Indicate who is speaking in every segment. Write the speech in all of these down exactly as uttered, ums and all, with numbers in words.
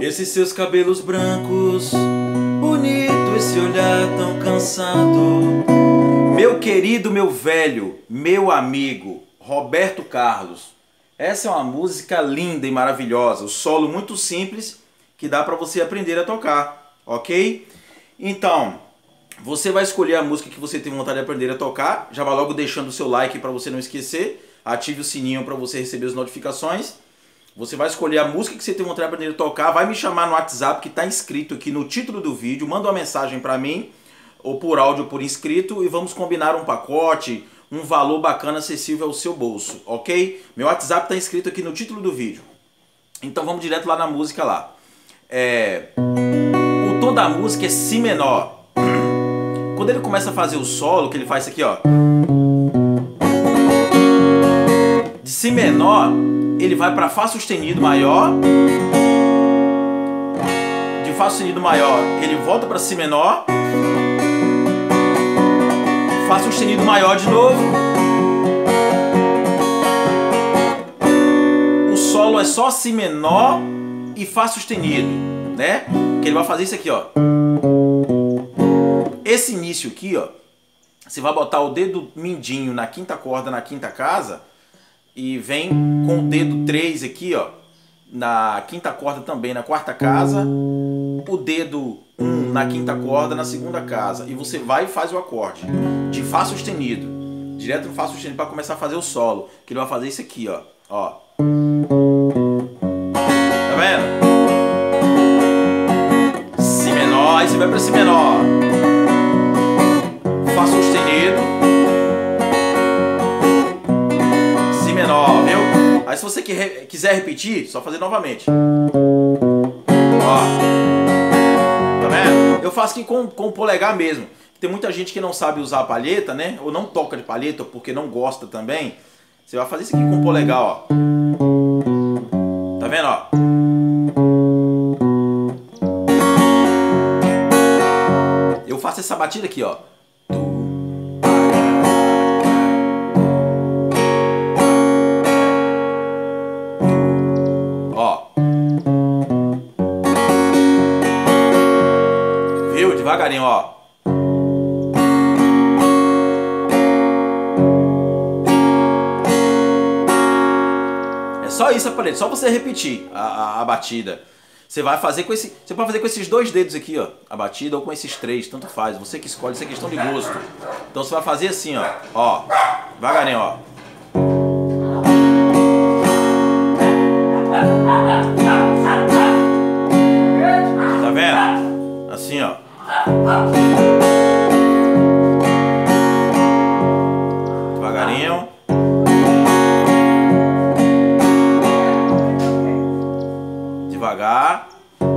Speaker 1: Esses seus cabelos brancos, bonito esse olhar tão cansado. Meu querido, meu velho, meu amigo, Roberto Carlos. Essa é uma música linda e maravilhosa, o solo muito simples que dá para você aprender a tocar, ok? Então, você vai escolher a música que você tem vontade de aprender a tocar, já vai logo deixando o seu like para você não esquecer, ative o sininho para você receber as notificações. Você vai escolher a música que você tem vontade de aprender a tocar, vai me chamar no WhatsApp que está inscrito aqui no título do vídeo, manda uma mensagem para mim, ou por áudio ou por inscrito, e vamos combinar um pacote, um valor bacana, acessível ao seu bolso, ok? Meu WhatsApp está inscrito aqui no título do vídeo. Então vamos direto lá na música lá. É... O tom da música é Si menor. Quando ele começa a fazer o solo, que ele faz isso aqui, ó. De Si menor, ele vai para Fá sustenido maior. De Fá sustenido maior, ele volta para Si menor. Fá sustenido maior de novo. O solo é só Si menor e Fá sustenido, né? Que ele vai fazer isso aqui, ó. Esse início aqui, ó, você vai botar o dedo mindinho na quinta corda, na quinta casa, e vem com o dedo três aqui, ó, na quinta corda também, na quarta casa, o dedo um na quinta corda, na segunda casa, e você vai e faz o acorde de Fá sustenido, direto no Fá sustenido para começar a fazer o solo, que ele vai fazer isso aqui, ó, ó. Tá vendo? Si menor, aí você vai para Si menor. Fá sustenido, Si menor, viu? Aí se você quiser repetir, só fazer novamente. Ó, tá vendo? Eu faço aqui com, com o polegar mesmo. Tem muita gente que não sabe usar a palheta, né? Ou não toca de palheta, porque não gosta também. Você vai fazer isso aqui com o polegar, ó. Tá vendo, ó? Eu faço essa batida aqui, ó. Devagarinho, ó. É só isso, paleta. Só você repetir a, a, a batida. Você vai fazer com esse. Você pode fazer com esses dois dedos aqui, ó. A batida ou com esses três, tanto faz. Você que escolhe, isso é questão de gosto. Então você vai fazer assim, ó. Ó. Devagarinho, ó. Tá vendo? Assim, ó. Devagarinho. Devagar.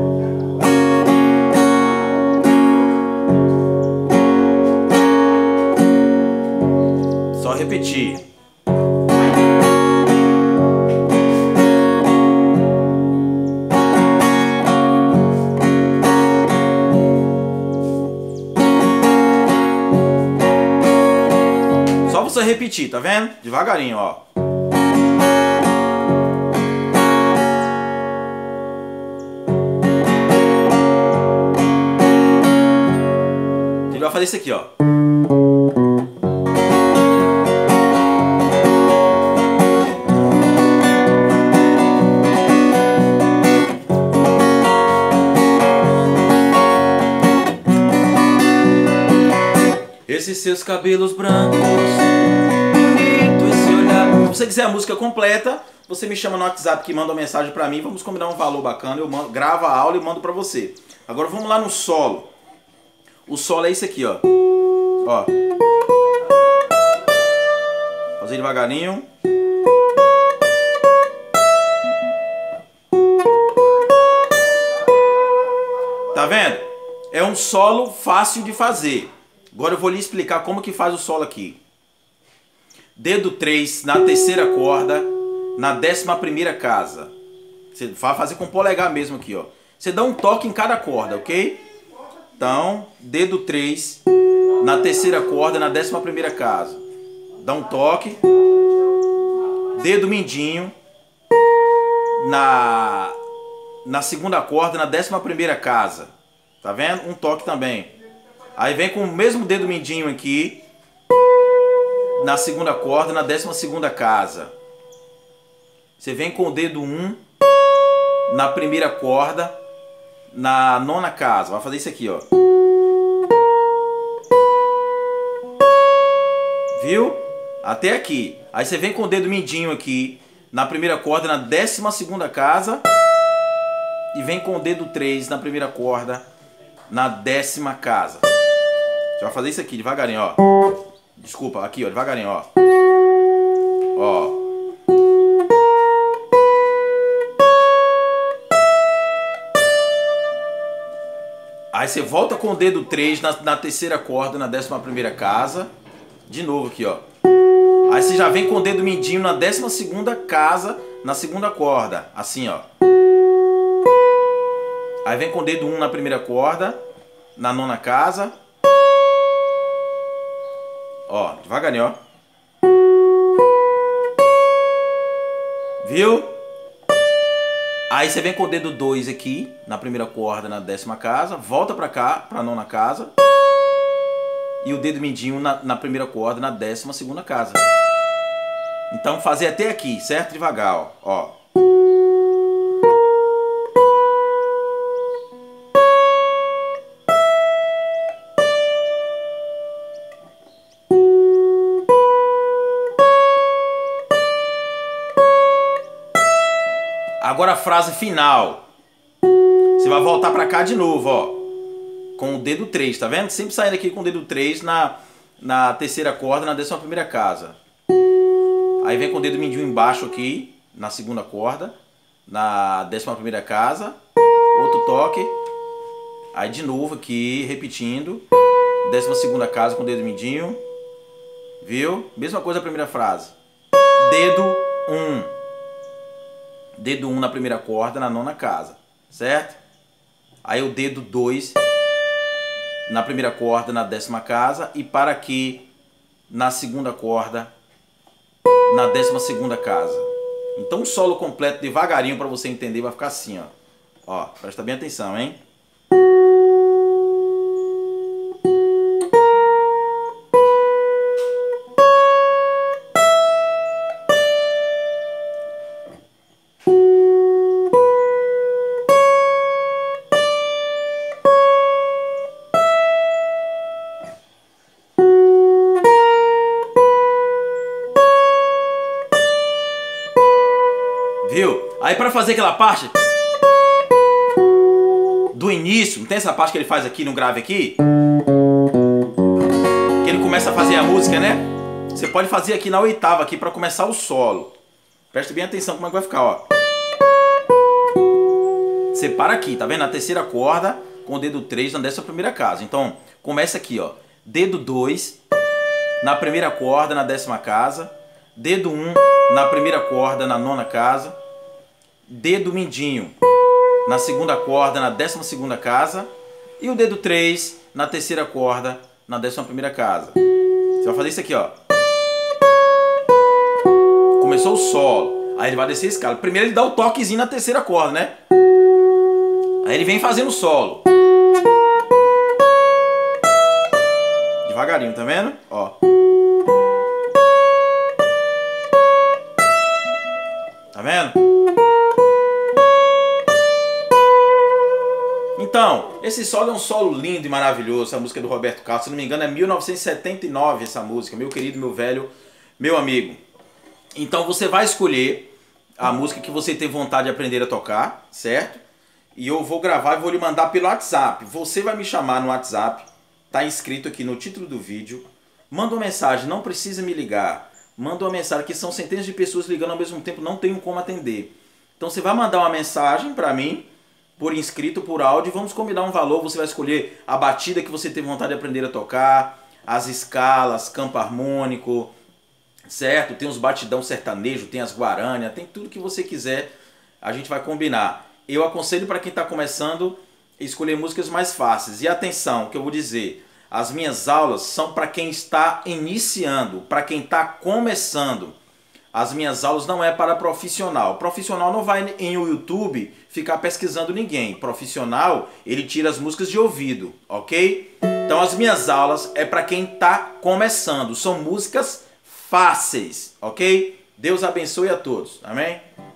Speaker 1: Só repetir. Só repetir, tá vendo? Devagarinho, ó. Ele vai fazer isso aqui, ó. Esses seus cabelos brancos, bonito esse olhar. Se você quiser a música completa, você me chama no WhatsApp que manda uma mensagem pra mim, vamos combinar um valor bacana, eu mando, gravo a aula e mando pra você. Agora vamos lá no solo. O solo é esse aqui, ó. Ó. Fazer devagarinho. Tá vendo? É um solo fácil de fazer. Agora eu vou lhe explicar como que faz o solo aqui. Dedo três na terceira corda, na décima primeira casa. Você vai fazer com o polegar mesmo aqui, ó. Você dá um toque em cada corda, ok? Então, dedo três na terceira corda, na décima primeira casa. Dá um toque. Dedo mindinho na na segunda corda, na décima primeira casa. Tá vendo? Um toque também. Aí vem com o mesmo dedo mindinho aqui, na segunda corda, na décima segunda casa. Você vem com o dedo um na primeira corda, na nona casa. Vai fazer isso aqui, ó. Viu? Até aqui. Aí você vem com o dedo mindinho aqui na primeira corda, na décima segunda casa. E vem com o dedo três na primeira corda, na décima casa. Você vai fazer isso aqui devagarinho, ó. Desculpa, aqui, ó, devagarinho, ó. Ó. Aí você volta com o dedo três na, na terceira corda, na décima primeira casa. De novo aqui, ó. Aí você já vem com o dedo mindinho na décima segunda casa, na segunda corda. Assim, ó. Aí vem com o dedo um na primeira corda, na nona casa. Ó, devagarinho, ó. Viu? Aí você vem com o dedo dois aqui, na primeira corda, na décima casa. Volta pra cá, pra nona casa. E o dedo mindinho na, na primeira corda, na décima segunda casa. Então fazer até aqui, certo? Devagar, ó. Ó. Agora a frase final. Você vai voltar pra cá de novo, ó. Com o dedo três, tá vendo? Sempre saindo aqui com o dedo três na, na terceira corda, na décima primeira casa. Aí vem com o dedo mindinho embaixo aqui, na segunda corda, na décima primeira casa. Outro toque. Aí de novo aqui, repetindo. Décima segunda casa com o dedo mindinho. Viu? Mesma coisa a primeira frase. Dedo um. Dedo um na primeira corda, na nona casa, certo? Aí o dedo dois na primeira corda, na décima casa. E para aqui, na segunda corda, na décima segunda casa. Então o solo completo, devagarinho, para você entender, vai ficar assim, ó. Ó, presta bem atenção, hein? Viu? Aí para fazer aquela parte do início, não tem essa parte que ele faz aqui no grave aqui? Que ele começa a fazer a música, né? Você pode fazer aqui na oitava aqui para começar o solo. Preste bem atenção como é que vai ficar, ó. Você para aqui, tá vendo? Na terceira corda com o dedo três na décima primeira casa. Então, começa aqui, ó. Dedo dois na primeira corda na décima casa. Dedo um na primeira corda na nona casa. Dedo mindinho na segunda corda na décima segunda casa. E o dedo três na terceira corda na décima primeira casa. Você vai fazer isso aqui, ó. Começou o solo. Aí ele vai descer a escala. Primeiro ele dá o toquezinho na terceira corda, né? Aí ele vem fazendo o solo. Devagarinho, tá vendo? Ó. Tá vendo? Então, esse solo é um solo lindo e maravilhoso. Essa música é do Roberto Carlos, se não me engano é mil novecentos e setenta e nove essa música. Meu querido, meu velho, meu amigo. Então você vai escolher a música que você tem vontade de aprender a tocar, certo? E eu vou gravar e vou lhe mandar pelo WhatsApp. Você vai me chamar no WhatsApp, tá inscrito aqui no título do vídeo. Manda uma mensagem, não precisa me ligar. Manda uma mensagem, que são centenas de pessoas ligando ao mesmo tempo, não tenho como atender. Então você vai mandar uma mensagem para mim, por inscrito, por áudio, vamos combinar um valor, você vai escolher a batida que você tem vontade de aprender a tocar, as escalas, campo harmônico, certo? Tem os batidão sertanejo, tem as guarânia, tem tudo que você quiser, a gente vai combinar. Eu aconselho para quem está começando, escolher músicas mais fáceis. E atenção, que eu vou dizer, as minhas aulas são para quem está iniciando, para quem está começando. As minhas aulas não é para profissional. Profissional não vai em o YouTube ficar pesquisando ninguém. Profissional, ele tira as músicas de ouvido, ok? Então as minhas aulas é para quem está começando. São músicas fáceis, ok? Deus abençoe a todos. Amém?